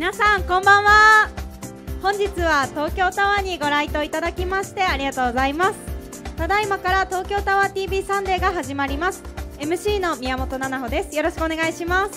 皆さんこんばんは。本日は東京タワーにご来島いただきましてありがとうございます。ただいまから東京タワー TV サンデーが始まります。 MC の宮本奈々穂です。よろしくお願いします。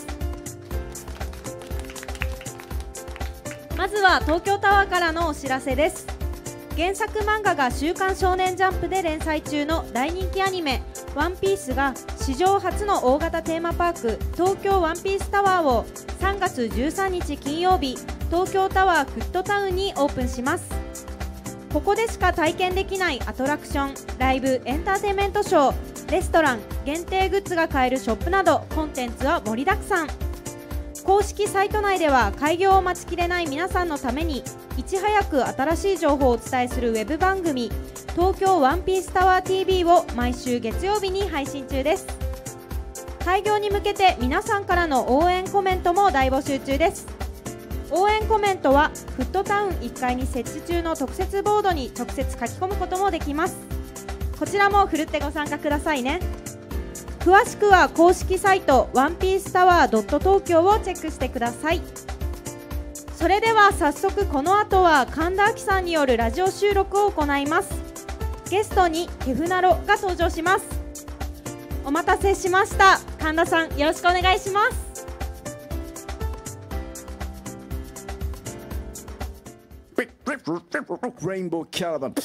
まずは東京タワーからのお知らせです。原作漫画が週刊少年ジャンプで連載中の大人気アニメワンピースが史上初の大型テーマパーク東京ワンピースタワーを3月13日金曜日東京タワーフットタウンにオープンします。ここでしか体験できないアトラクション、ライブ、エンターテインメントショー、レストラン、限定グッズが買えるショップなどコンテンツは盛りだくさん。公式サイト内では開業を待ちきれない皆さんのためにいち早く新しい情報をお伝えするウェブ番組東京ワンピースタワー TV を毎週月曜日に配信中です。開業に向けて皆さんからの応援コメントも大募集中です。応援コメントはフットタウン1階に設置中の特設ボードに直接書き込むこともできます。こちらもふるってご参加くださいね。詳しくは公式サイトワンピースタワー東京をチェックしてください。それでは早速この後は神田亜希さんによるラジオ収録を行います。ゲストにケフナロが登場します。お待たせしました。神田さんよろしくお願いします。 レインボーキャラバン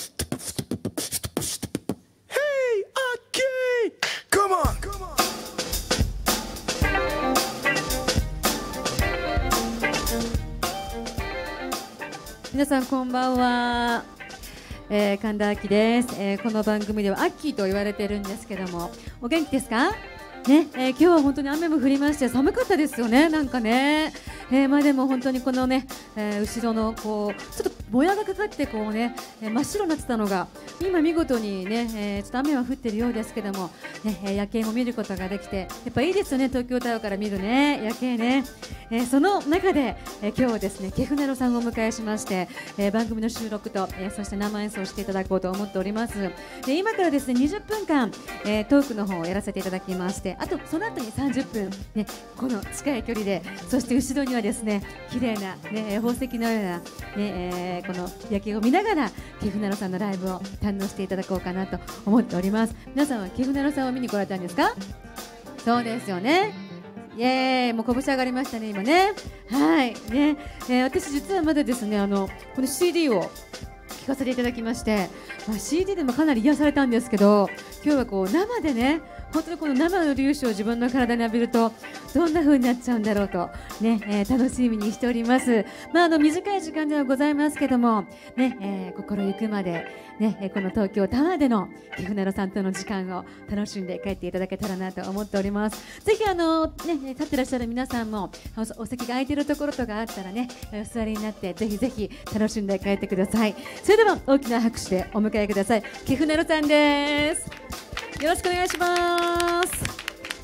皆さんこんばんは、神田亜希です。この番組ではアッキーと言われているんですけども、お元気ですかね。今日は本当に雨も降りまして寒かったですよね。なんかね、まあでも本当にこのね、後ろのこうちょっともやがかかってこうね、真っ白になってたのが今見事にね、ちょっと雨は降ってるようですけども、ね、夜景も見ることができてやっぱいいですよね。東京タワーから見るね夜景ね。その中で、今日はですねケフナロさんをお迎えしまして、番組の収録と、そして生演奏していただこうと思っております。で今からですね20分間、トークの方をやらせていただきまして、あとその後に30分、ね、この近い距離で、そして後ろにはですね綺麗な、ね、宝石のような、ねこの夜景を見ながらケフナロさんのライブを堪能していただこうかなと思っております。皆さんはケフナロさんを見に来られたんですか？そうですよね。イエーイ、もう拳上がりましたね今ね。はいね、私実はまだですねこの CD を聴かせていただきまして、CD でもかなり癒されたんですけど、今日はこう生でね本当にこの生の粒子を自分の体に浴びるとどんな風になっちゃうんだろうとね、楽しみにしております。短い時間ではございますけどもね、心ゆくまでねこの東京タワーでのケフナロさんとの時間を楽しんで帰っていただけたらなと思っております。ぜひね立ってらっしゃる皆さんもお席が空いているところとかあったらねお座りになってぜひぜひ楽しんで帰ってください。それでは大きな拍手でお迎えください。ケフナロさんです。よろしくお願いします。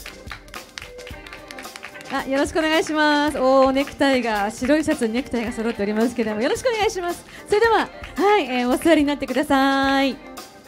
よろしくお願いします。ネクタイが白いシャツにネクタイが揃っておりますけれども、よろしくお願いします。それでははい、お座りになってください。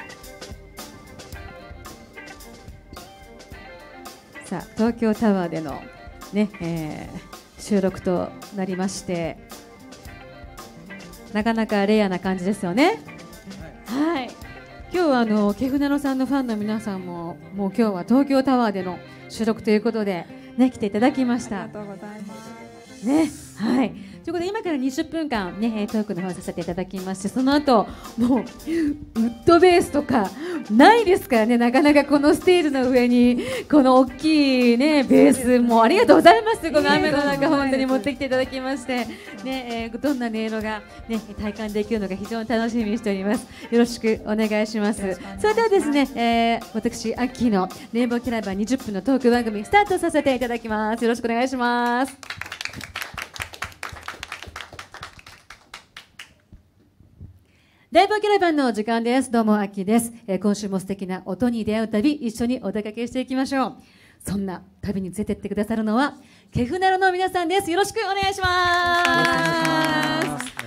さあ東京タワーでのね、収録となりまして、なかなかレアな感じですよね。はい。今日はケフナロさんのファンの皆さんももう今日は東京タワーでの収録ということでね来ていただきました。 ありがとうございますね。はい。ということで今から20分間ねトークの方させていただきまして、その後もうウッドベースとかないですからね、なかなかこのステージの上にこの大きいねベースもありがとうございます。この雨の中本当に持ってきていただきましてね、どんな音色がね体感できるのか非常に楽しみにしております。よろしくお願いします。それではですね、私アッキーのレインボーキャラバン20分のトーク番組スタートさせていただきます。よろしくお願いします。レインボーキャラバンの時間です。どうもアッキーです。今週も素敵な音に出会う旅、一緒にお出かけしていきましょう。そんな旅に連れてってくださるのはケフナロの皆さんです。よろしくお願いします。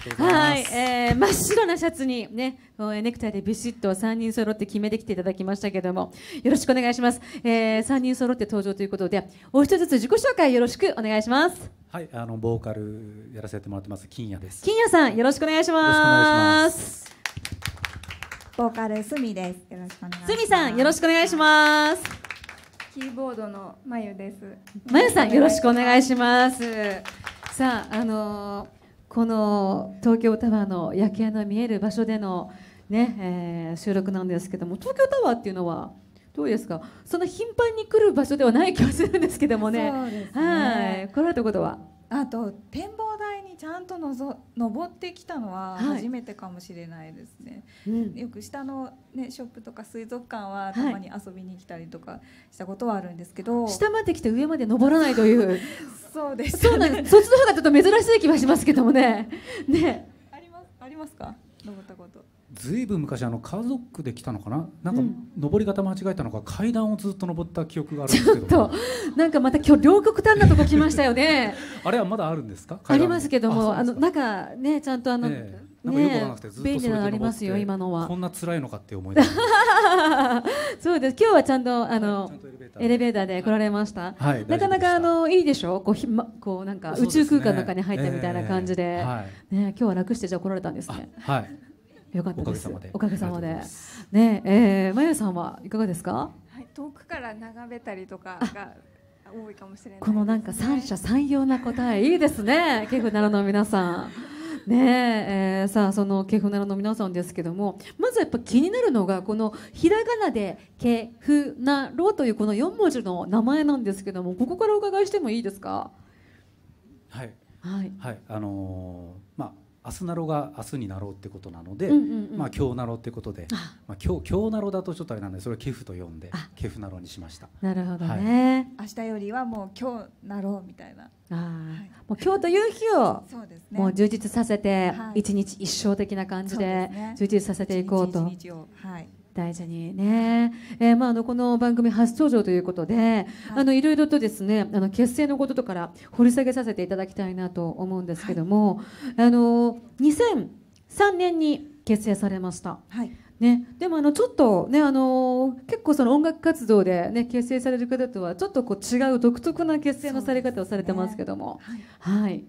りがとうござはいい、 ます。 真っ白なシャツにね、ネクタイでビシッと3人揃って決めてきていただきましたけども、よろしくお願いします。3人揃って登場ということで、お一つずつ自己紹介よろしくお願いします。 はい、ボーカルやらせてもらってます金谷です。 金谷さん、よろしくお願いしよろしくお願いしま。 ますす。 ボーカルすみです。よろしくお願いします。 すみさん、よろしくお願いします。 キーボードのまゆです。 まゆさん、よろしくお願いします。さあ、この東京タワーの夜景の見える場所でのね、収録なんですけども、東京タワーっていうのはどうですか？そんな頻繁に来る場所ではない気がするんですけどもね。 そうですね。 はい、来られたことは？ あと展望台にちゃんと登ってきたのははい初めてかもしれないですね。 うんよく下のねショップとか水族館はたまに遊びに来たりとかしたことはあるんですけど、 下まで来て上まで登らないという。 そうです、 そうなんです。そっちの方がちょっと珍しい気はしますけどもね。ね。 ありますか？登ったこと。 ずいぶん昔家族で来たのかな、なんか、 うん登り方間違えたのか階段をずっと登った記憶があるんですちょっけどとなんかまた今日両極端なとこ来ましたよね。 あれはまだあるんですか？ ありますけども、 そうですか中ねちゃんとなんかよくわからなくてずっとそれで便利なのありますよ登って今のはこ。んな辛いのかって思いながらそうです。今日はちゃんとちゃんとエレベーターで来られました。 はいなかなか大丈夫でしたいいでしょ。こうなんか宇宙空間の中に入ったみたいな感じで、 はいね今日は楽してじゃあ来られたんですね。 はいよかったです。おおかげさまでかげさまで。ねまゆさんはいかがですか？ はい、遠くから眺めたりとかが多いかもしれないですね。 このなんか三者三様な答えいいですね。ケフナロの皆さん。ねさあそのケフナロの皆さんですけども、まずやっぱ気になるのがこのひらがなでケフナロというこの4文字の名前なんですけども、ここからお伺いしてもいいですか？ はいはい。 はいまあ明日なろが明日になろうってことなので、 うんうんうんまあ今日なろうってことで、 あまあ今日なろだとちょっとあれなんでそれをケフと呼んであケフなろにしました。 なるほどね。 明日よりはもう今日なろうみたいな。 もう今日という日をそうですね。 もう充実させて、 はい一日一生的な感じそうでですね充実させていこうと。 一日一日をはい。 大事にね、この番組初登場ということで、 はいいろいろとですね結成のこととから掘り下げさせていただきたいなと思うんですけども、2003年に結成されました。 はい。 ね、でもちょっとね結構その音楽活動でね結成される方とはちょっとこう違う独特な結成のされ方をされてますけども、 はい。 はい、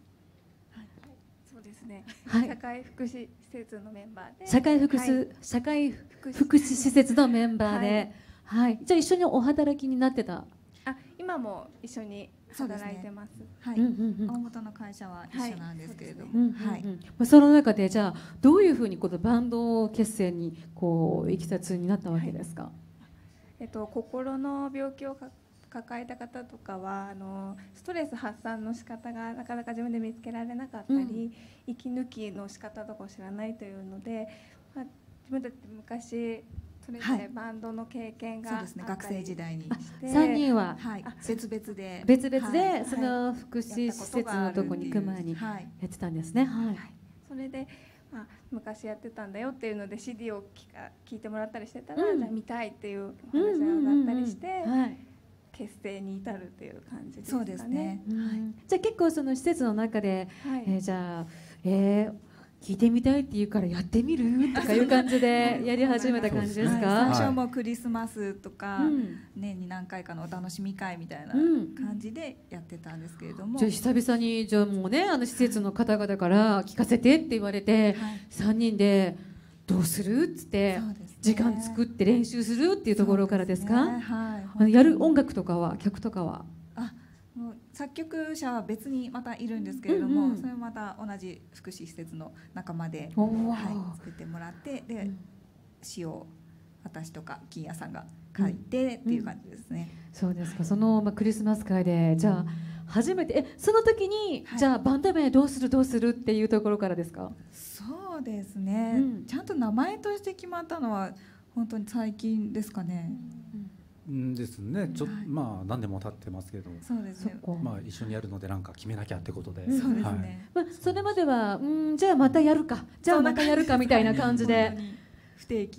そうですね。 はい社会福祉施設のメンバーで。 社会福はい祉、社会福祉施設のメンバーで、はいじゃあ一緒にお働きになってた。 あ、今も一緒に働いてます。 はい。 うんうんうん大元の会社は一緒なんですけれども、 うんうんうんはい。 その中でじゃあどういうふうにこのバンド結成にこういきさつになったわけですか？ 心の病気を抱えた方とかはストレス発散の仕方がなかなか自分で見つけられなかったり、 うん息抜きの仕方とかを知らないというので、まあ、自分たち昔それぞれバンドの経験がそうですね。学生時代に。 3人ははい。別々で。 別々で、 はいその福祉施設のとこに行く前にはい。 やってたんですね。はい。 それで、まあ、昔やってたんだよっていうので CD を聞いてもらったりしてたら、 うんじゃあ見たいっていうおうん話が上がったりして、 はい結成に至るっていう感じですかね。 そうですね。 うんじゃあ結構その施設の中で、 はい。 じゃあ、聞いてみたいって言うからやってみるとかいう感じでやり始めた感じですはいか？ 最初もクリスマスとか、 うん年に何回かのお楽しみ会みたいなうん感じでやってたんですけれども、 じゃあ久々にじゃあもうね施設の方々から聞かせてって言われて、 はい 3人でどうするっつってそうですね時間作って練習するっていうところからですか？ そうねはい、 やる音楽とかは曲とかはもう作曲者は別にまたいるんですけれども、 うんうんそれもまた同じ福祉施設の仲間で、 おーはい、作ってもらってで、 うん詩を私とか金谷さんが書いてっていう感じですね。 そうですか。その、クリスマス会でじゃあ初めてその時に、 はいじゃあバンド名どうするっていうところからですか？ そうですね、 うんちゃんと名前として決まったのは本当に最近ですかね。 んですね。 はいまあ何年も経ってますけど、 そうですね。 そっかまあ一緒にやるのでなんか決めなきゃってことで、 そうですはいね。 それまではじゃあまたやるかじゃあまたやるかみたいな感じで本当に不定期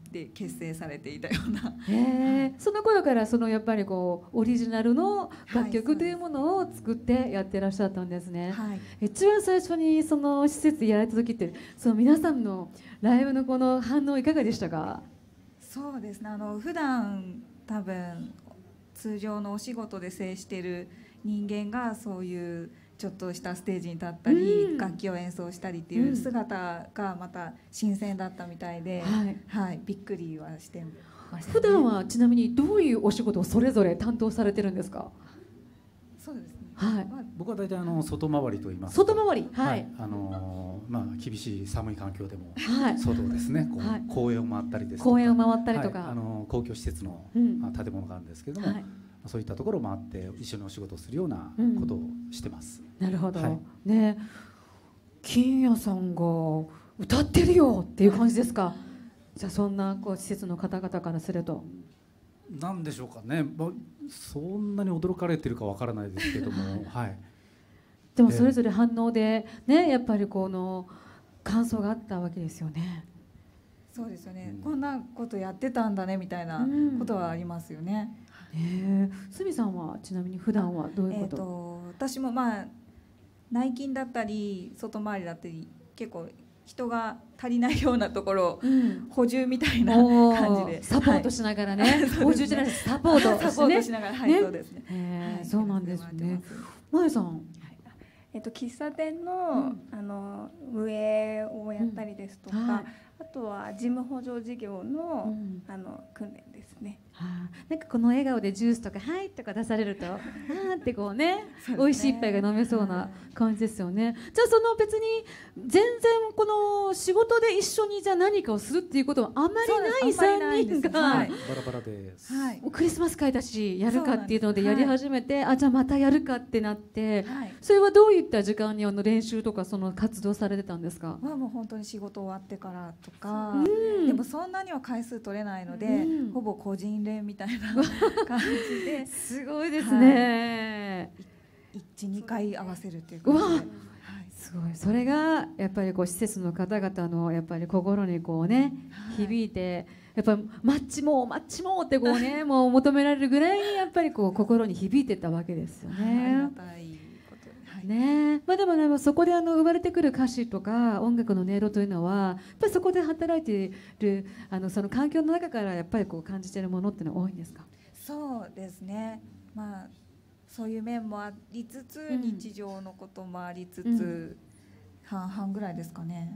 で結成されていたような。 その頃からやっぱりこうオリジナルの楽曲というものを作ってやってらっしゃったんですね。 はい、 一番最初にその施設でやられた時って皆さんのライブのこの反応いかがでしたか？ そうですね、普段多分通常のお仕事で接している人間がそういうちょっとしたステージに立ったり、楽器を演奏したりっていう姿がまた新鮮だったみたいで、びっくりはしてましたね。 普段はちなみにどういうお仕事をそれぞれ担当されてるんですか？ そうですね、 僕は大体外回りと言いますと、外回り、 厳しい寒い環境でも外ですね、公園を回ったりですとか、 公園を回ったりとか、 公共施設の建物があるんですけども、そういったところを回って一緒にお仕事をするようなことをしてます。 なるほど、ね、金谷さんが歌ってるよっていう感じですか？じゃあそんな施設の方々からするとなんでしょうかね、そんなに驚かれてるかわからないですけども、 でもそれぞれ反応でね、やっぱりこの感想があったわけですよね。 そうですよね、こんなことやってたんだねみたいなことはありますよね。 鷲見さんはちなみに普段はどういうこと？ 私も内勤だったり外回りだったり結構人が足りないようなところを補充みたいな感じでサポートしながらね、補充じゃないです、サポートしながら、そうですね。 そうなんですね。まゆさん、 喫茶店の、運営をやったりですとか、あとは事務補助事業の、訓練ですね。 なんかこの笑顔でジュースとかはいとか出されるとってこうね、美味しい一杯が飲めそうな感じですよね。じゃあ別に全然この仕事で一緒にじゃあ何かをするっていうことはあまりない3人がバラバラです。 クリスマス会だしやるかっていうのでやり始めて、じゃあまたやるかってなって、それはどういった時間に練習とかその活動されてたんですか？ もう本当に仕事終わってからとか、でもそんなには回数取れないので、ほぼ個人練みたいな感じですごいですね。 1、2回合わせるっていう感じで、 すごい。それがやっぱり施設の方々のやっぱり心に響いて、やっぱりマッチもってもう求められるぐらいにやっぱり心に響いてたわけですよね。 ありがたいね。でもね、そこで生まれてくる歌詞とか音楽の音色というのはやっぱりそこで働いているその環境の中からやっぱり感じているものっていうのは多いんですか？ そうですね、そういう面もありつつ、日常のこともありつつ、半々ぐらいですかね。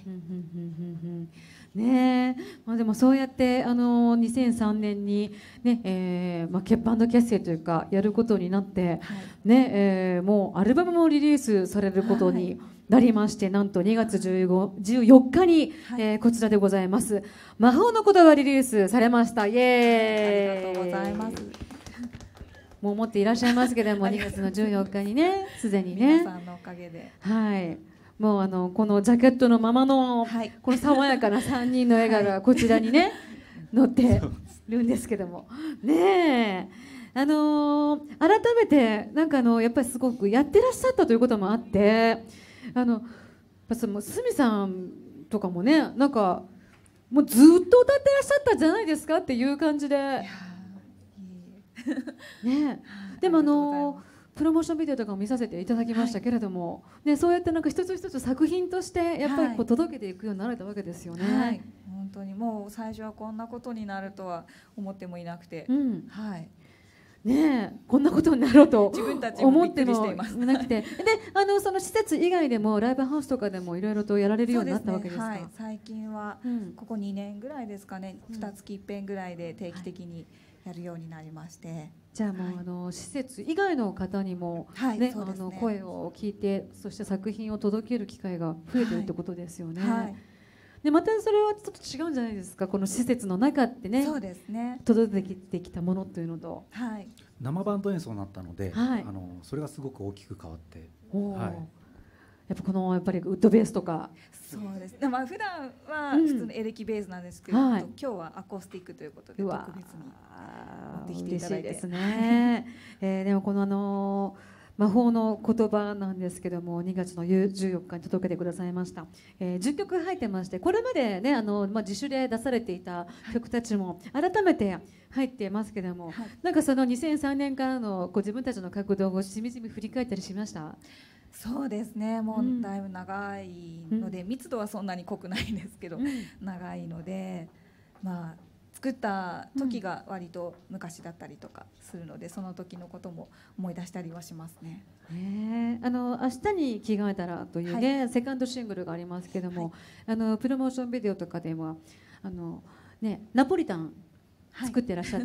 ねえ、でもそうやって2003年にね、バンド結成というかやることになって、もうアルバムもリリースされることになりまして、なんと2月14日に、こちらでございます「魔法の言葉」リリースされました。イエーイ、 ありがとうございます。 もう持っていらっしゃいますけれども2月の14日にね、すでにね、 皆さんのおかげで、 もうこのジャケットのままの、この爽やかな3人の絵がこちらにね、載ってるんですけどもねえ、改めてなんかやっぱりすごくやってらっしゃったということもあって、鷲見さんとかもね、なんかもうずっと歌ってらっしゃったんじゃないですかっていう感じで。ね、でもプロモーションビデオとかも見させていただきましたけれども、そうやってなんか一つ一つ作品としてやっぱり届けていくようになられたわけですよね。 本当にもう最初はこんなことになるとは思ってもいなくて、 こんなことになろうと自分たちもびっくりしています。 なくて、でその施設以外でもライブハウスとかでもいろいろとやられるようになったわけですか？ 最近はここ2年ぐらいですかね、2月いっぺんぐらいで定期的にやるようになりまして、 じゃあもう施設以外の方にも声を聞いて、そして作品を届ける機会が増えてるってことですよね。でまたそれはちょっと違うんじゃないですか、この施設の中ってね、 そうですね、 届けてきたものというのと、 生バンド演奏になったので、それがすごく大きく変わって、 やっぱやっぱりウッドベースとか。 そうですね、普段は普通のエレキベースなんですけど、今日はアコースティックということで特別に持ってきていただいて。 嬉しいですね。でもこの魔法の言葉なんですけども、2月の14日に届けてくださいました。10曲入ってまして、これまでね自主で出されていた曲たちも改めて入ってますけども、なんかその2003年からの自分たちの活動をしみじみ振り返ったりしました？ そうですね、もうだいぶ長いので、密度はそんなに濃くないんですけど、長いので、まあ作った時が割と昔だったりとかするので、その時のことも思い出したりはしますね。 明日に着替えたらというね、セカンドシングルがありますけども、プロモーションビデオとかではナポリタン作ってらっしゃって、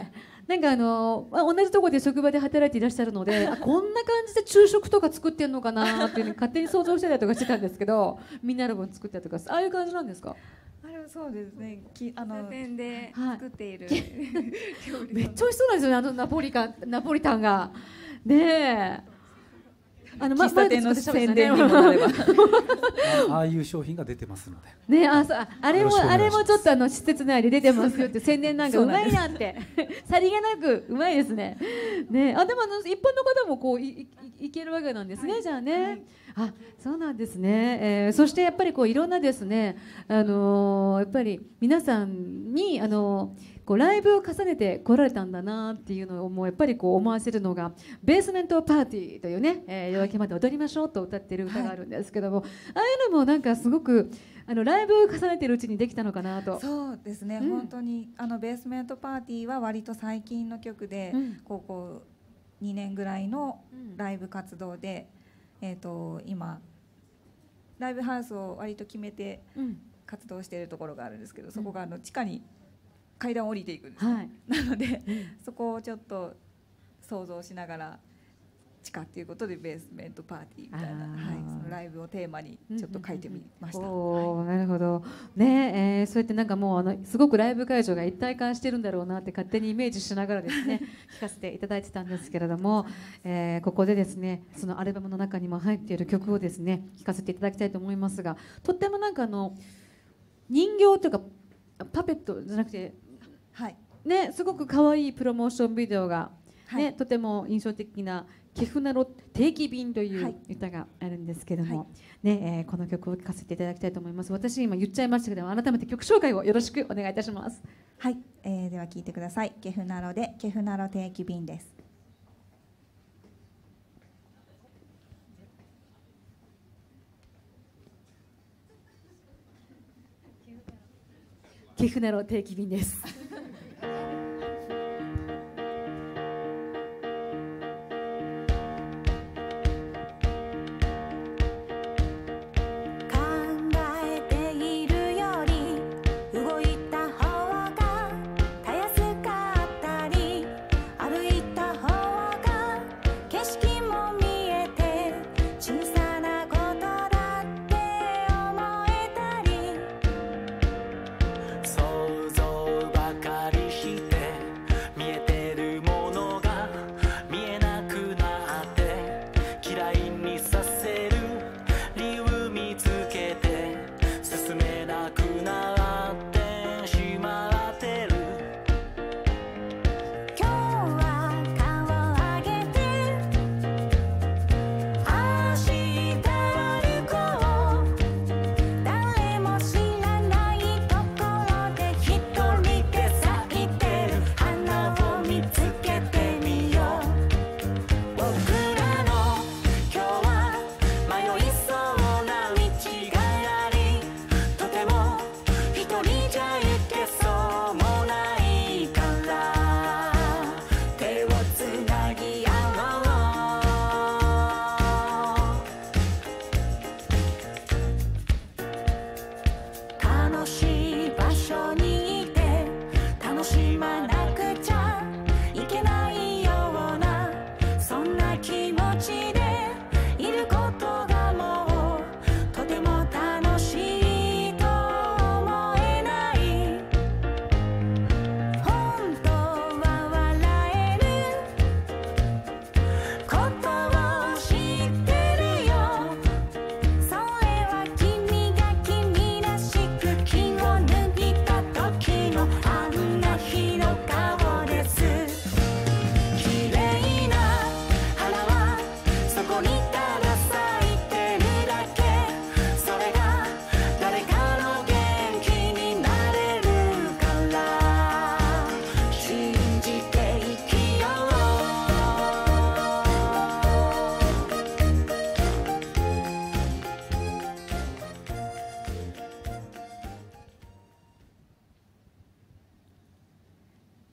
なんか同じところで職場で働いていらっしゃるので、こんな感じで昼食とか作ってるのかなっていうの勝手に想像してたりとかしてたんですけど、みんなの分作ったりとか、ああいう感じなんですか？ そうですね、 喫茶店で作っている、 料理めっちゃ美味しそうなんですよね、ナポリタンがねえ。 喫茶店の宣伝にもなればああいう商品が出てますのでね、あれもちょっと施設内で出てますよって宣伝なんかうまいなってさりげなくうまいですね。でも一般の方もいけるわけなんですね、じゃあね。そうなんですね。そしてやっぱりいろんなですね、やっぱり皆さんにライブを重ねて来られたんだなっていうのをもうやっぱり思わせるのがベースメントパーティーというね、夜明けまで踊りましょうと歌ってる歌があるんですけども、ああいうのもなんかすごくライブを重ねてるうちにできたのかなと。 そうですね、本当にベースメントパーティーは割と最近の曲で、ここ2年ぐらいのライブ活動で、今ライブハウスを割と決めて活動しているところがあるんですけど、そこが地下に階段を降りていくんです、なので、そこをちょっと想像しながら地下っていうことでベースメントパーティーみたいな、そのライブをテーマにちょっと書いてみました。 なるほどね。そうやってなんかもうすごくライブ会場が一体化してるんだろうなって勝手にイメージしながらですね聞かせていただいてたんですけれども、ここでですねそのアルバムの中にも入っている曲をですね聞かせていただきたいと思いますが、とってもなんか人形というかパペットじゃなくて、すごく可愛いプロモーションビデオが、とても印象的なケフナロ定期便という歌があるんですけども、この曲を聴かせていただきたいと思います。私今言っちゃいましたけど、改めて曲紹介をよろしくお願いいたします。 はい、では聴いてください。ケフナロでケフナロ定期便です。 ケフナロ定期便です想像ば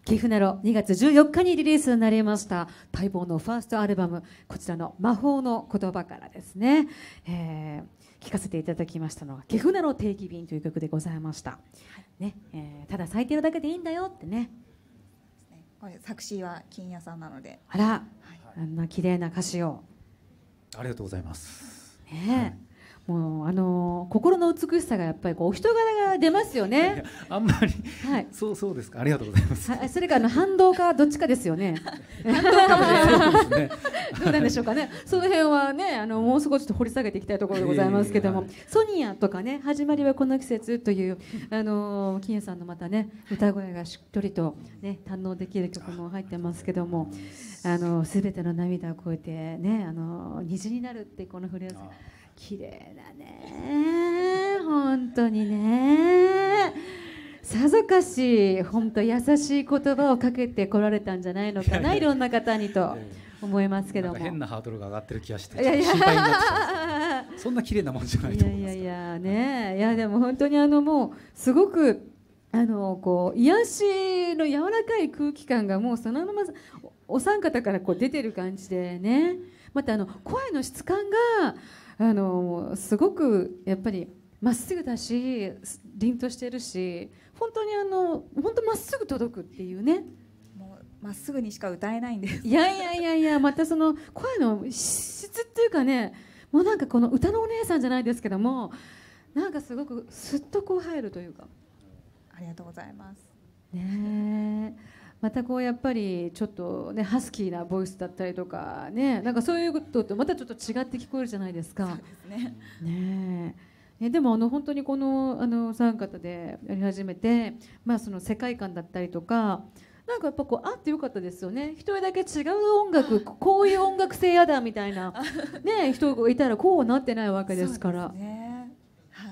岐阜ネロ2月14日にリリースになりました待望のファーストアルバム、こちらの魔法の言葉からですね、聴かせていただきましたのは岐阜ネロ定期便という曲でございました、ねただ咲いてるだけでいいんだよってね。 これ作詞は金谷さんなので、 あら、あんな綺麗な歌詞をありがとうございます。 ね、もう心の美しさがやっぱりこうお人柄が出ますよね。 あんまり、 はい、 そうですか。ありがとうございます。 それか反動かどっちかですよね。 反動かもしれないですね。 どうなんでしょうかね。その辺はね、もう少し掘り下げていきたいところでございますけども、ソニアとかね、始まりはこの季節という金谷さんのまたね歌声がしっとりとね堪能できる曲も入ってますけども、すべての涙を越えてね虹になるってこのフレーズ。綺麗だね、本当にね。さぞかし本当優しい言葉をかけてこられたんじゃないのかな、いろんな方にと思いますけども。 変なハードルが上がってる気がして心配になってきた。そんな綺麗なもんじゃないと思います。 いやね、いやでも本当にもうすごくこう癒しの柔らかい空気感がもうそのままお三方からこう出てる感じでね、また声の質感がすごくやっぱりまっすぐだし凛としてるし、本当に本当まっすぐ届くっていうね。 もうまっすぐにしか歌えないんです。 いやまたその声の質っていうかね、もうなんかこの歌のお姉さんじゃないですけども、なんかすごくスッとこう入るというか。 ありがとうございます。 ねえ。またこうやっぱりちょっとねハスキーなボイスだったりとかね、なんかそういうこととまたちょっと違って聞こえるじゃないですか。 そうですね。 ねえ。でも本当にこの三方でやり始めて、まあその世界観だったりとか、なんかやっぱこうあってよかったですよね。一人だけ違う音楽、こういう音楽性やだみたいなね人がいたらこうなってないわけですから。 そうですね。はい。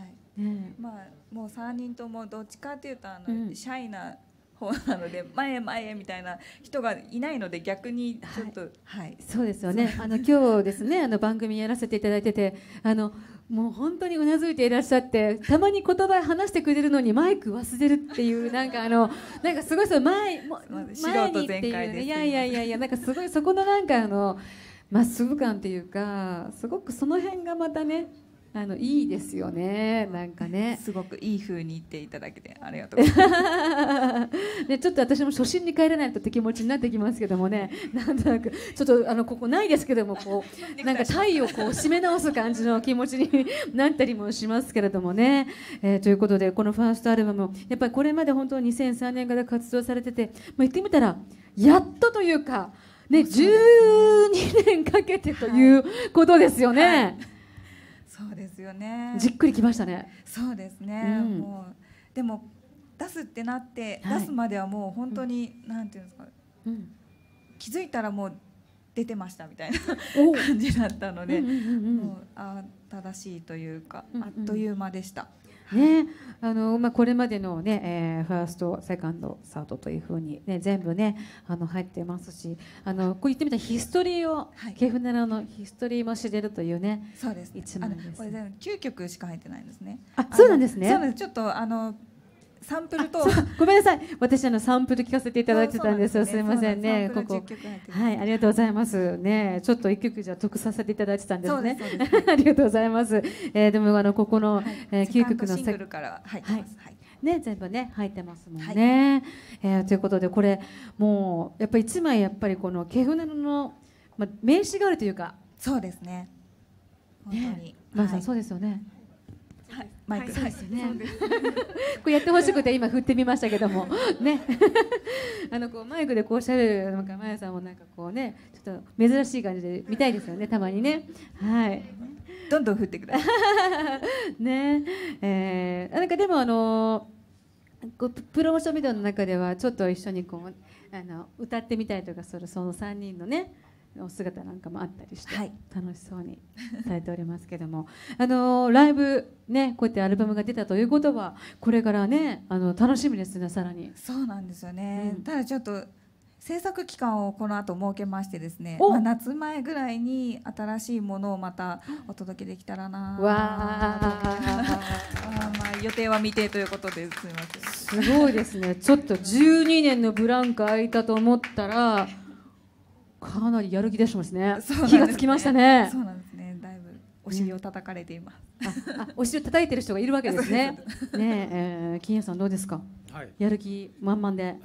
ね、 まあもう3人ともどっちかというとシャイな方なので前みたいな人がいないので、逆にちょっと、はい、 そうですよね。今日ですね番組やらせていただいててもう本当にうなずいていらっしゃって、たまに言葉話してくれるのにマイク忘れるっていうなんかすごい前にっていうね、いやなんかすごいそこのなんかまっすぐ感っていうか、すごくその辺がまたねいいですよね。なんかねすごくいい風に言っていただけてありがとうございますね、ちょっと私も初心に帰らないとって気持ちになってきますけどもね、なんとなくちょっとここないですけども、こうなんか体をこう締め直す感じの気持ちになったりもしますけれどもね、ということでこのファーストアルバム、やっぱりこれまで本当に2003年から活動されてて、言ってみたらやっとというかね、12年かけてということですよね、はい、 そうですよね。 じっくりきましたね。 そうですね、もうでも出すってなって、出すまではもう本当に、なんていうんですか、気づいたらもう出てましたみたいな感じだったので、もう正しいというか、あっという間でした。 ね、これまでのね、ファースト、セカンド、サードというふうに、ね、全部ね入ってますし、こう言ってみたらヒストリーを、ケフネラのヒストリーも知れるというね。 そうです。これ全部9曲しか入ってないんですね。 そうなんですね。 そうです。ちょっとサンプルとごめんなさい、私サンプル聞かせていただいてたんですよ。すみませんね、ここはい、ありがとうございますね。ちょっと一曲じゃ得させていただいてたんですね。ありがとうございます。でもここの9曲のシングルから入ってます。 ね、全部ね入ってますもんね。ということでこれもうやっぱり一枚やっぱりこのケフネロの名刺代わりというか。 そうですね。本当に。 まあそうですよね。 マイクですよね。こうやってほしくて今振ってみましたけどもね、こうマイクでこうしゃべるまやさんもなんかこうね、ちょっと珍しい感じで見たいですよね、たまにね。はい。 どんどん振ってください。ね、なんかでもプロモーションビデオの中ではちょっと一緒にこう歌ってみたりとかするその3人のね。お姿なんかもあったりして楽しそうにされておりますけども、ライブね、こうやってアルバムが出たということはこれからね楽しみですね、さらに。 そうなんですよね、ただちょっと制作期間をこの後設けましてですね、夏前ぐらいに新しいものをまたお届けできたらな。予定は未定ということですみません。 すごいですね。ちょっと12年のブランク空いたと思ったらかなりやる気出してますね。気がつきましたね。 そうなんですね。だいぶお尻を叩かれています。 お尻を叩いてる人がいるわけですね。ね、金谷さんどうですか。やる気満々で。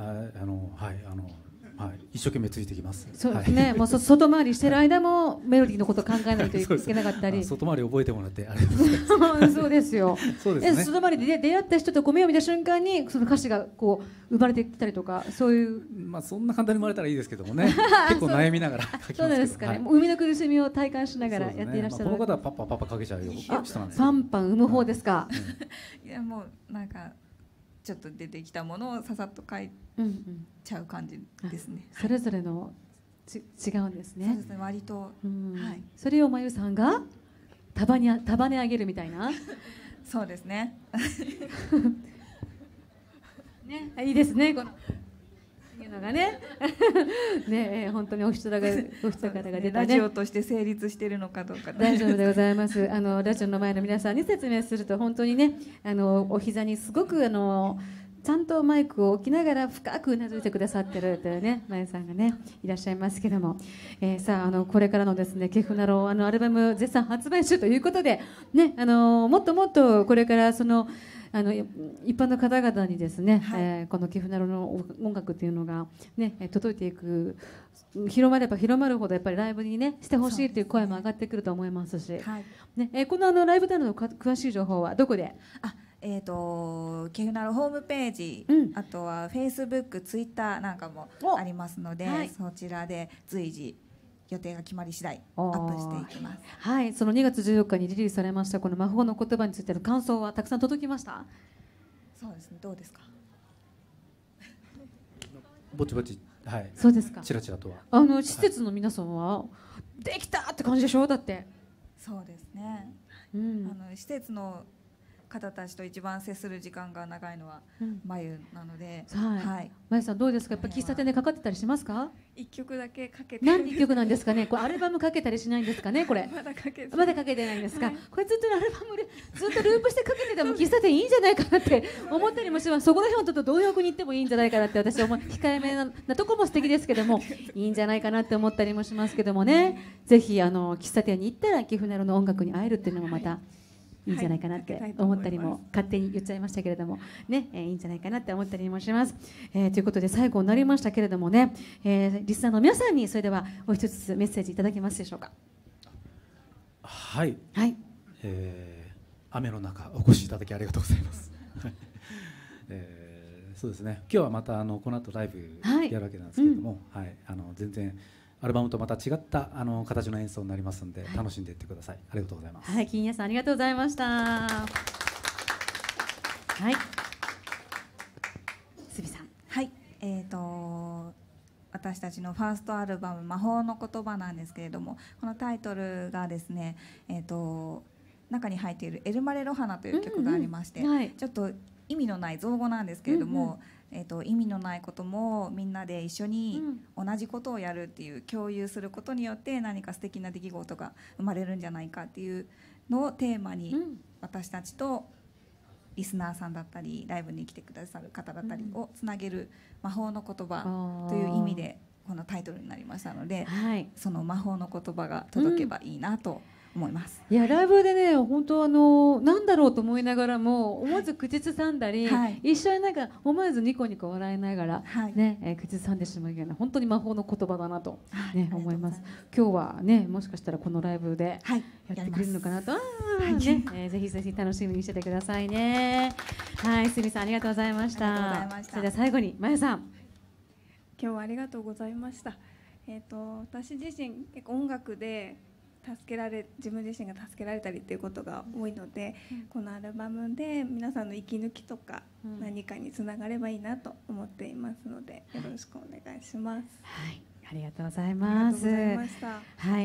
一生懸命ついてきます。 そうですね。もう外回りしてる間もメロディーのことを考えないといけなかったり。 外回り覚えてもらってありがとうございます。 そうですよ。 そうですね。 外回りで出会った人と目を見た瞬間にその歌詞がこう生まれてきたりとか、そういう。 まあそんな簡単に生まれたらいいですけどもね。結構悩みながら書きますけど。 そうですかね。生みの苦しみを体感しながらやっていらっしゃる。 この方はパッパかけちゃうよ人なんです。 パンパン生む方ですか。 いやもうなんか。ちょっと出てきたものをささっと書いちゃう感じですね。 それぞれの違うんですね。 そうですね、割と。はい。 それをまゆさんが束ね上げるみたいな。 そうですね。 ね、いいですね。このいうのがね。ね、本当にお人柄が出たね。 ラジオとして成立しているのかどうか。 大丈夫でございます。ラジオの前の皆さんに説明すると本当にね、お膝にすごくちゃんとマイクを置きながら深くうなずいてくださってるというね、まゆさんがねいらっしゃいますけども、さあこれからのですねケフナロアルバム絶賛発売中ということでね、もっともっとこれからその一般の方々にですね、このケフナロの音楽っていうのがね届いていく、広まれば広まるほどやっぱりライブにねしてほしいっていう声も上がってくると思いますし、ね、このライブなどの詳しい情報はどこで？ ケフナロホームページ、あとはフェイスブック、ツイッターなんかもありますので、そちらで随時予定が決まり次第アップしていきます。 はい、その2月14日にリリースされましたこの魔法の言葉についての感想はたくさん届きました？ そうですね、どうですか？ ぼちぼち、はい。 そうですか。 ちらちらとは。 施設の皆さんはできたって感じでしょ？だって。 そうですね。施設の方たちと一番接する時間が長いのはまゆなので、 まゆさんどうですか？やっぱ喫茶店でかかってたりしますか？ 一曲だけかけて。 何曲なんですかね？これアルバムかけたりしないんですかね？これまだかけてないんですか？これずっとアルバムでずっとループしてかけてても喫茶店いいんじゃないかなって思ったりもします。そこら辺はちょっと貪欲に行ってもいいんじゃないかなって私は控えめなとこも素敵ですけどもいいんじゃないかなって思ったりもしますけどもね、ぜひ喫茶店に行ったらケフナロの音楽に会えるっていうのもまたいいんじゃないかなって思ったりも、勝手に言っちゃいましたけれどもね、いいんじゃないかなって思ったりもします。ということで最後になりましたけれどもね、リスナーの皆さんにそれではお一つメッセージいただけますでしょうか。 はい、雨の中お越しいただきありがとうございます。そうですね、今日はまたこの後ライブやるわけなんですけれども、全然アルバムとまた違った形の演奏になりますので、楽しんでいってください。ありがとうございます。 はい、金谷さんありがとうございました。はい、すびさん。 はい、私たちのファーストアルバム「魔法の言葉」なんですけれども、このタイトルがですね、中に入っている「エルマレロハナ」という曲がありまして、ちょっと意味のない造語なんですけれども、意味のないこともみんなで一緒に同じことをやるっていう、共有することによって何か素敵な出来事が生まれるんじゃないかっていうのをテーマに、私たちとリスナーさんだったりライブに来てくださる方だったりをつなげる魔法の言葉という意味でこのタイトルになりましたので、その魔法の言葉が届けばいいなと思います。 いやライブでね、本当なんだろうと思いながらも思わず口ずさんだり、一緒になんか思わずニコニコ笑いながらね、口ずさんでしまうような本当に魔法の言葉だなとね思います。今日はね、もしかしたらこのライブでやってくれるのかなと、ね、ぜひぜひ楽しみにしててくださいね。はい、すみさんありがとうございました。それでは最後にまゆさん、 今日はありがとうございました。私自身結構音楽で自分自身が助けられたりっていうことが多いので、このアルバムで皆さんの息抜きとか何かにつながればいいなと思っていますので、よろしくお願いします。 はい、 ありがとうございます。はい、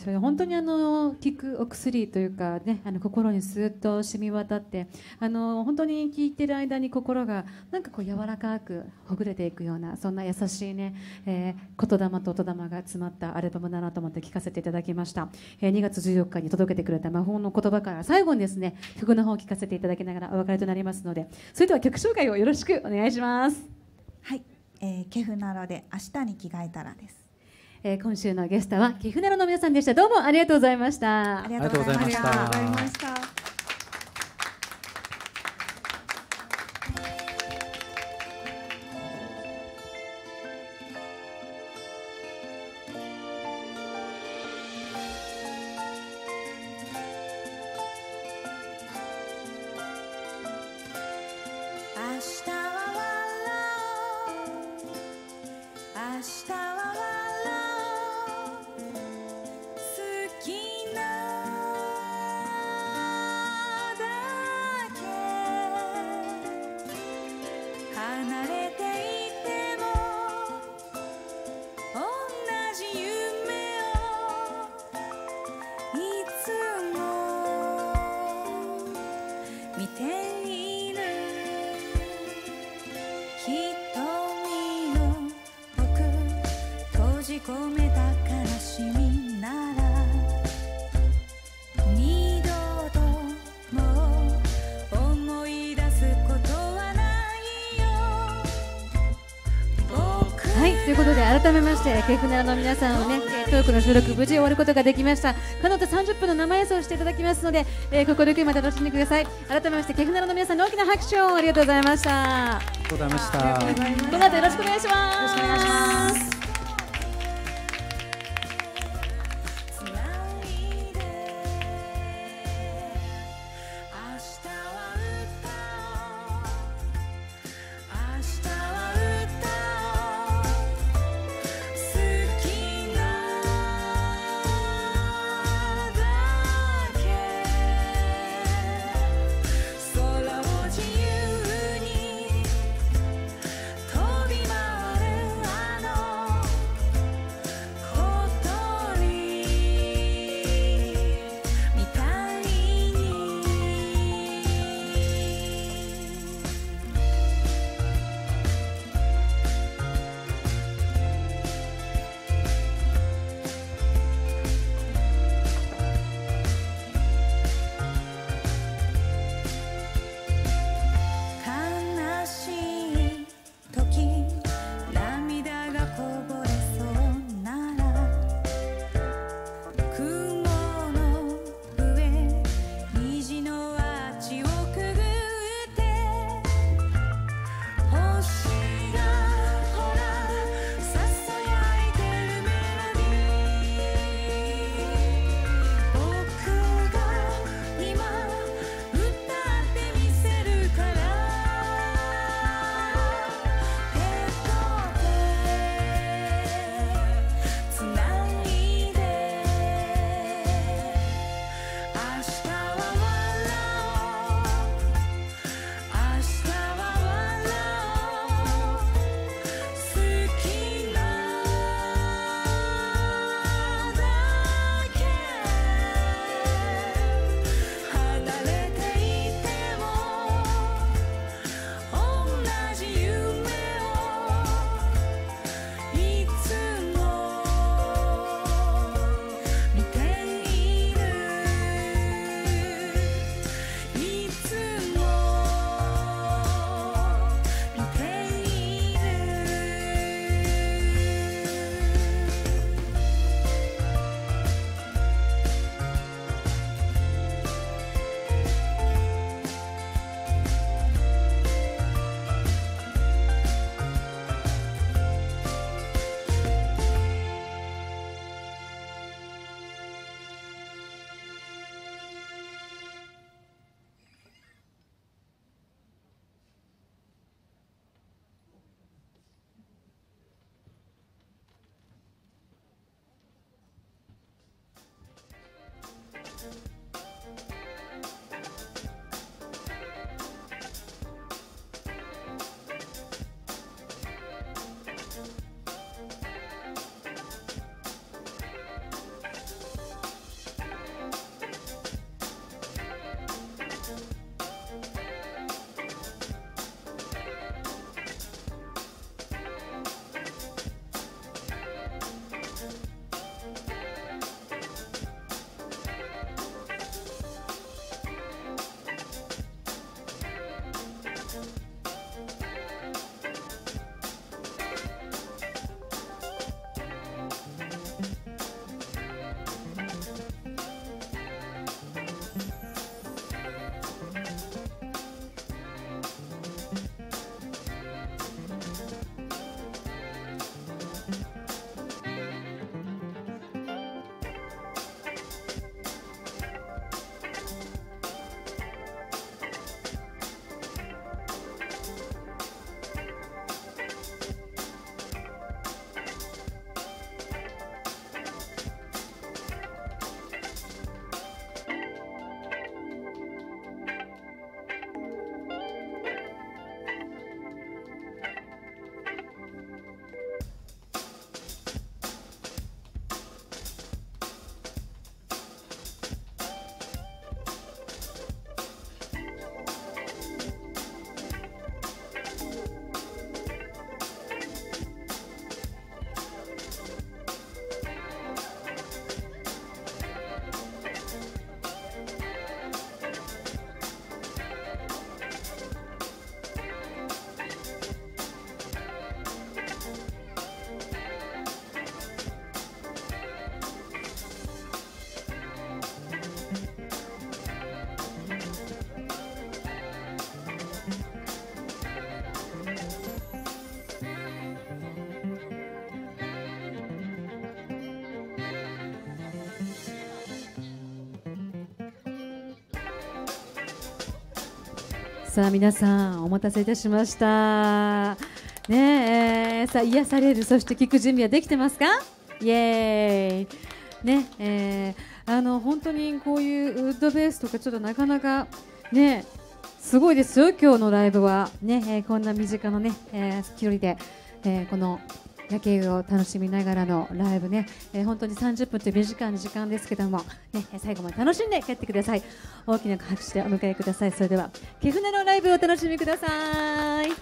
それ本当に効くお薬というかね、心にスーッと染み渡って、本当に聞いてる間に心がなんかこう柔らかくほぐれていくような、そんな優しいね、言霊と音霊が詰まったアルバムだなと思って聴かせていただきました。2月14日に届けてくれた魔法の言葉から最後にですね、曲の方を聴かせていただきながらお別れとなりますので、それでは曲紹介をよろしくお願いします。 はい、ケフナロで明日に着替えたらです。 今週のゲストはケフナロの皆さんでした。どうもありがとうございました。 ありがとうございました。 ということで改めましてケフナロの皆さんをね、トークの収録無事終わることができました。この後30分の生演奏をしていただきますので、心ゆくまで楽しんでください。改めましてケフナロの皆さんに大きな拍手をありがとうございました。 ありがとうございました。 この後よろしくお願いします。よろしくお願いします。 さあ皆さんお待たせいたしましたね。さあ癒される、そして聞く準備はできてますか？イエーイね。本当にこういうウッドベースとかちょっとなかなかねすごいですよ今日のライブはね。こんな身近なね、距離で、この夜景を楽しみながらのライブね、本当に30分という短い時間ですけども、ね、最後まで楽しんで帰ってください。大きな拍手でお迎えください。それでは貴船のライブをお楽しみください。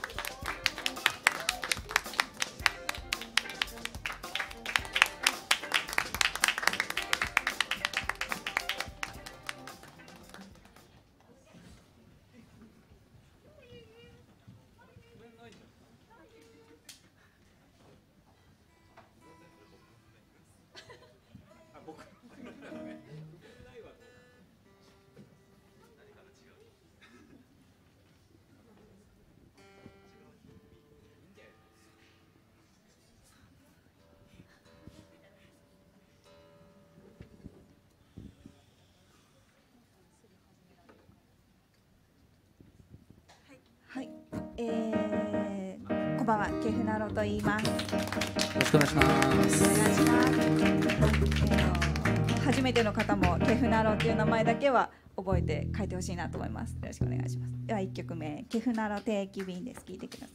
はい、こんばんは、ケフナロと言います。よろしくお願いします。 お願いします。初めての方もケフナロという名前だけは覚えて書いてほしいなと思います。よろしくお願いします。では1曲目、ケフナロ定期便です。聴いてください。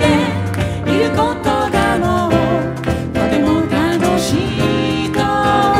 いることがもうとても楽しいと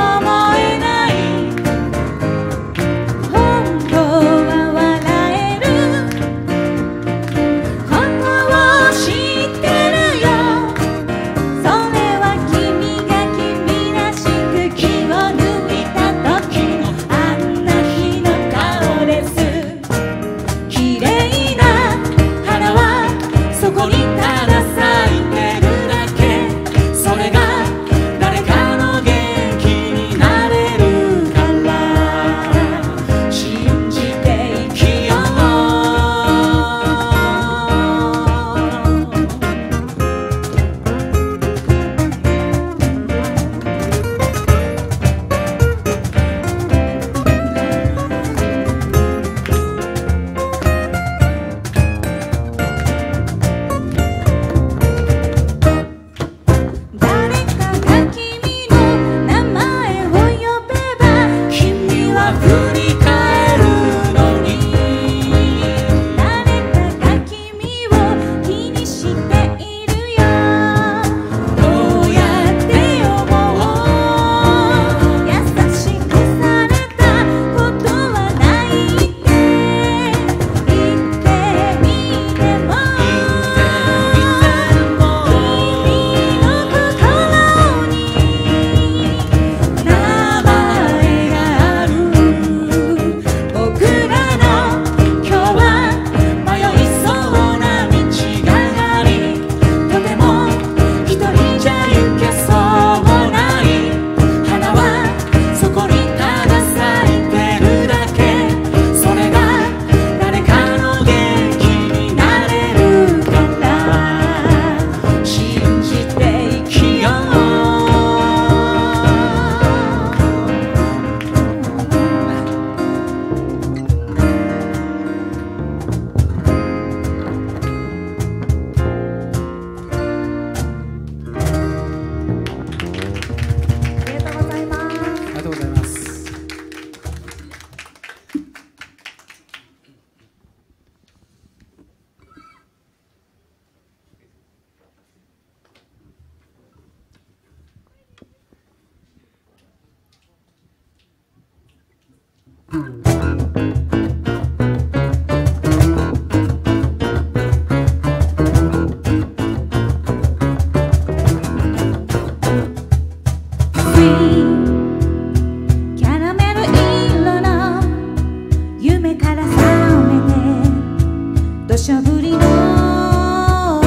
キャラメル色の夢から覚めて土砂降りの朝、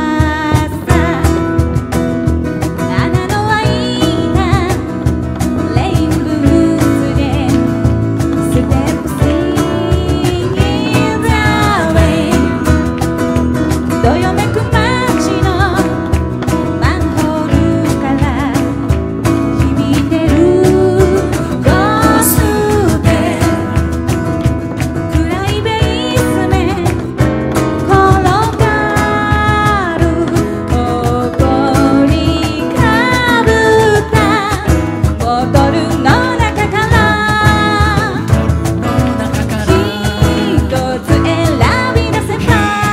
穴の開いたレインブーツでステップシンギングアウェイ、どよめく街のマンホールから響いてるゴスペ暗いベースメン転がる怒りかぶったボトルの中から一つ選び出せば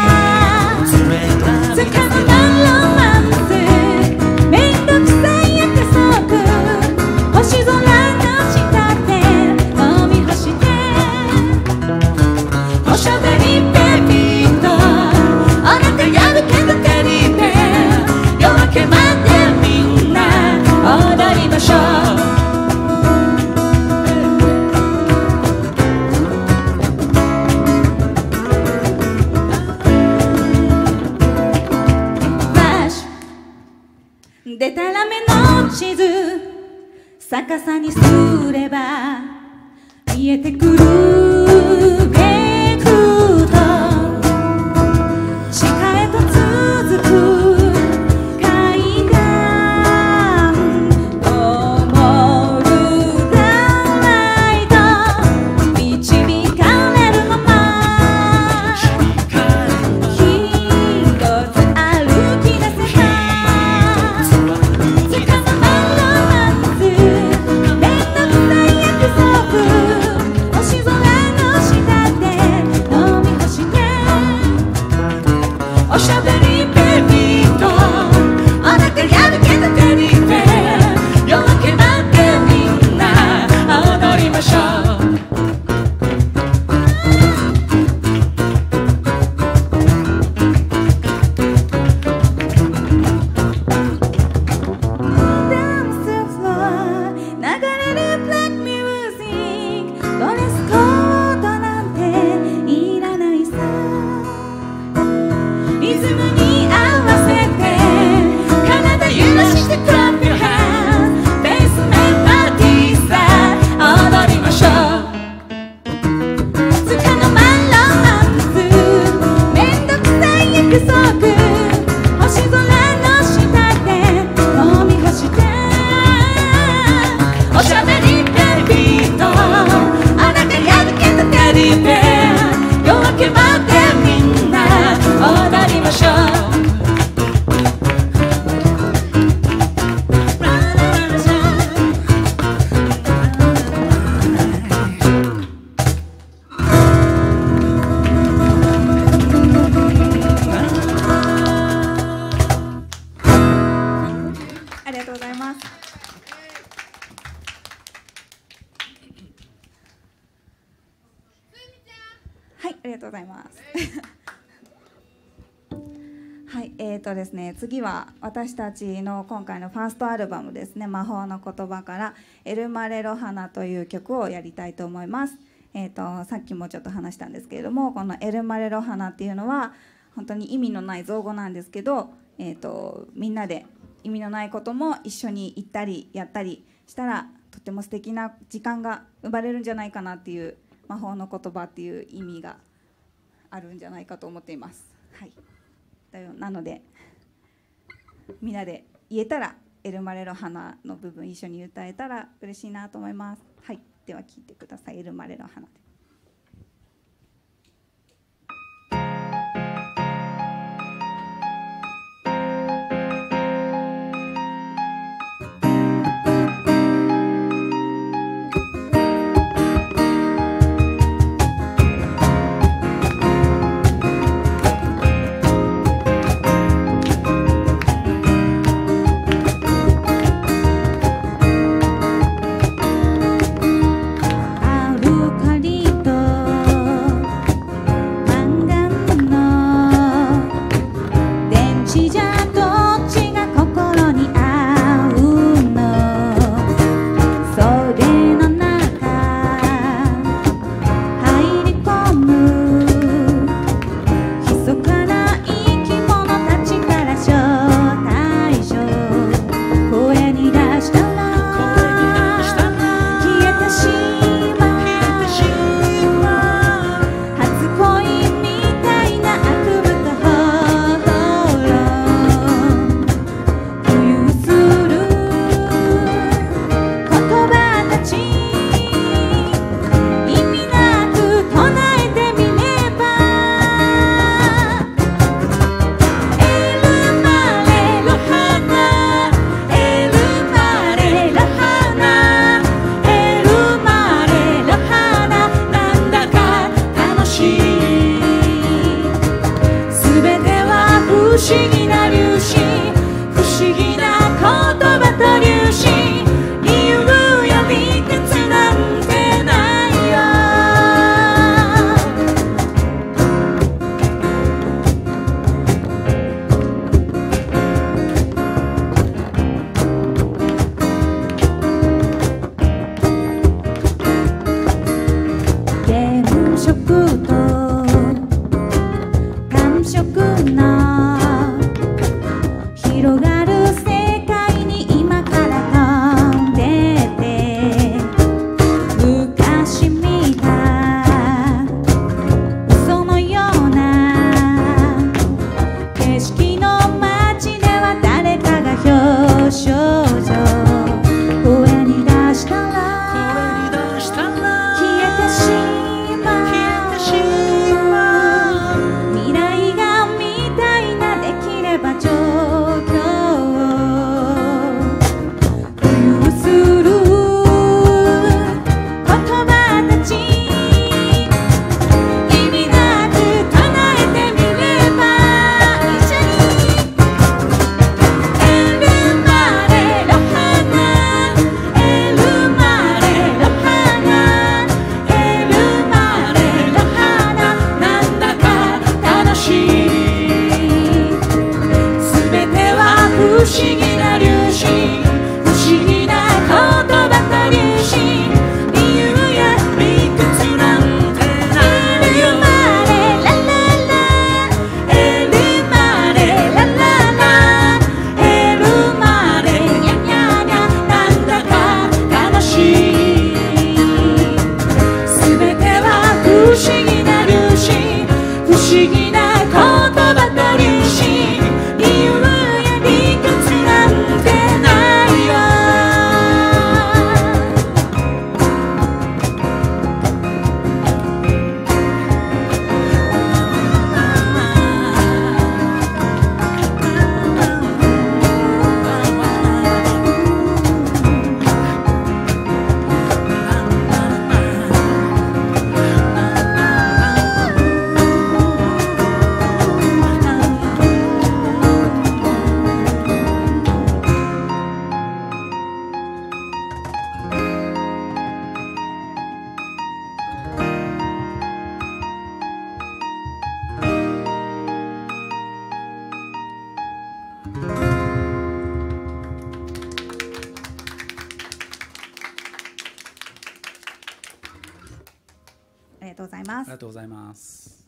つかの間ロマンスめんどくさい約束星空の下で飲み干しておしゃべりベビーとあなたやるけどテディベア夜明けまでみんな踊りましょうフラッシュでたらめの地図逆さにすれば見えてくるベクトル地下へと続く階段灯るダライト導かれるまま一つ歩き出せばつかの間ロマンスめんどくさい約束星空の下で飲み干しておしゃべりベビーとあなたやるけどテディベア夜明けまでみんな踊りましょうダンスフロア流れるブラックミュージックドレスコードなんていらないさリズムに合わせて体揺らして Clap your hands ベースメンパーティーさ踊りましょうつかの間ロマンスめんどくさい約束星空の下で飲み干しておしゃべりベビーとあなたやるけどテディベア夜明けまでみんな踊りましょうありがとうございます。はい、ありがとうございます。はい、ですね、次は私たちの今回のファーストアルバムですね、魔法の言葉からエルマレロ花という曲をやりたいと思います。さっきもちょっと話したんですけれども、このエルマレロ花っていうのは本当に意味のない造語なんですけど、みんなで意味のないことも一緒に言ったりやったりしたらとても素敵な時間が生まれるんじゃないかなっていう、魔法の言葉っていう意味があるんじゃないかと思っています。はい、なのでみんなで言えたらエルマレロ花の部分一緒に歌えたら嬉しいなと思います。はい、では聴いてください。エルマレロ花で。歩くりがとうございます。 ありがとうございます。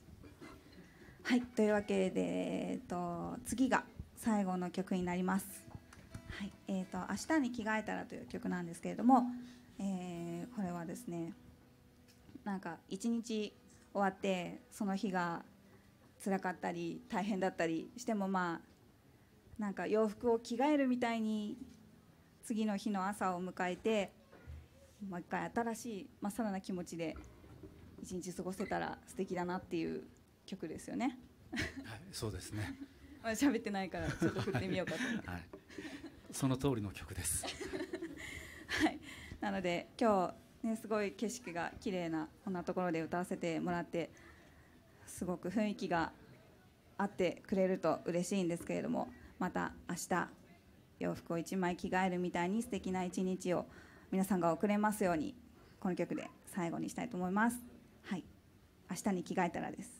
はい、というわけで、次が最後の曲になります。はい、明日に着替えたらという曲なんですけれども、これはですね、なんか一日終わってその日が辛かったり大変だったりしても、まあなんか洋服を着替えるみたいに次の日の朝を迎えて、もう一回新しいまっさらな気持ちで一日過ごせたら素敵だなっていう曲ですよね。 はい、そうですね。 まだ喋ってないからちょっと振ってみようかと思って、 はい、その通りの曲です。 はい、なので今日ね、すごい景色が綺麗なこんなところで歌わせてもらって、すごく雰囲気があってくれると嬉しいんですけれども、また明日洋服を一枚着替えるみたいに素敵な一日を皆さんが送れますように、この曲で最後にしたいと思います。はい、明日に着替えたらです。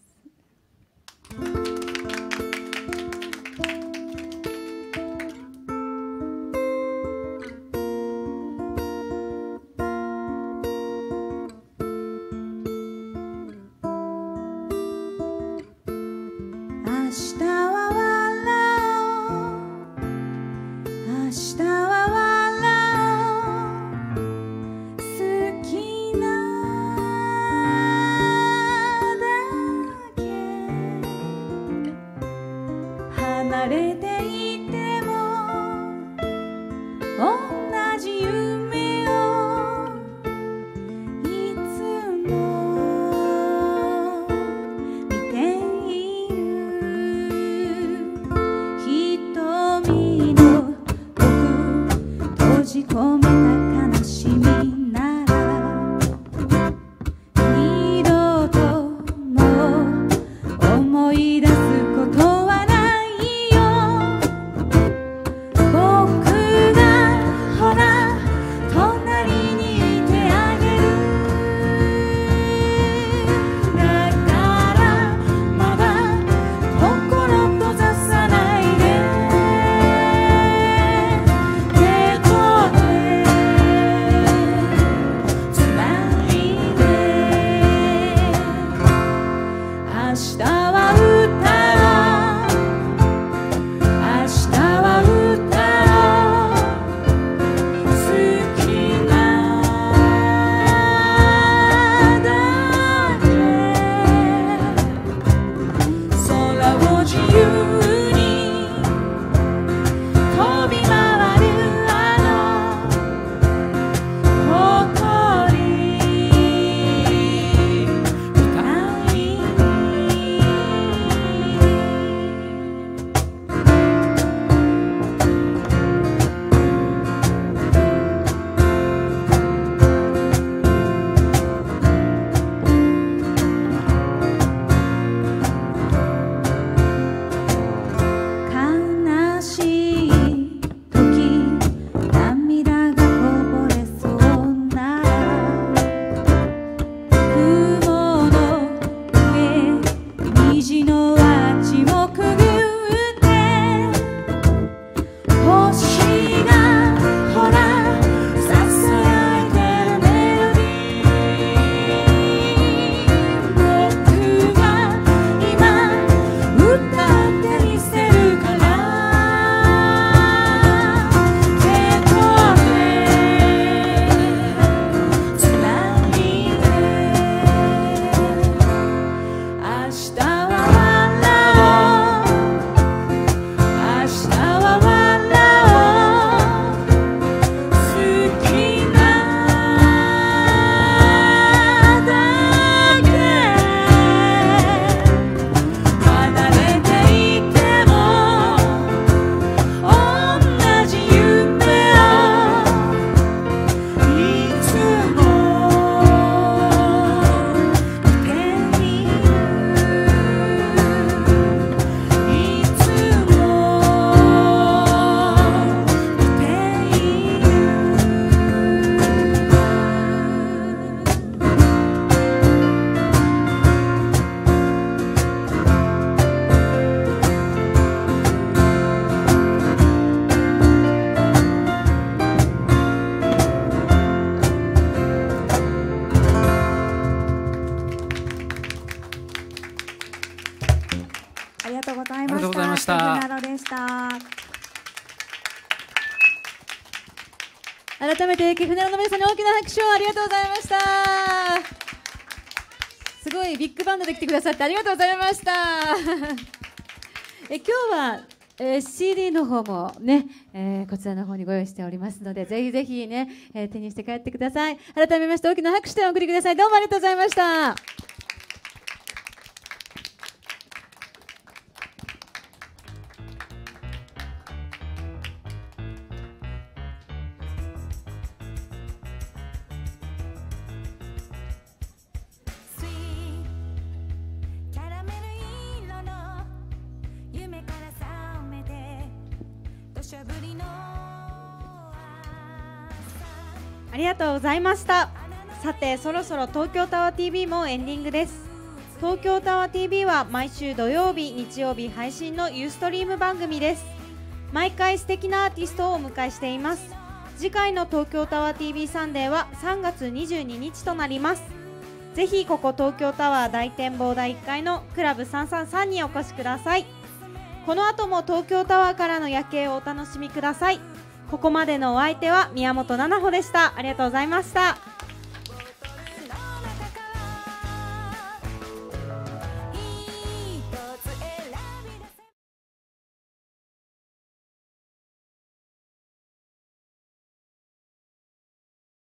した。 ふなろでした。 改めてケフナロの皆さんに大きな拍手をありがとうございました。すごいビッグバンドで来てくださってありがとうございました。今日は、CD の方もね、こちらの方にご用意しておりますので、ぜひぜひね、手にして帰ってください。改めまして大きな拍手でお送りください。どうもありがとうございました。 ありがとうございました。さて、そろそろ東京タワー TV もエンディングです。東京タワー TV は毎週土曜日、日曜日配信のユーストリーム番組です。毎回素敵なアーティストをお迎えしています。次回の東京タワー TV サンデーは3月22日となります。ぜひここ東京タワー大展望台1階のクラブ333にお越しください。この後も東京タワーからの夜景をお楽しみください。ここまでのお相手は宮本奈々穂でした。ありがとうございました。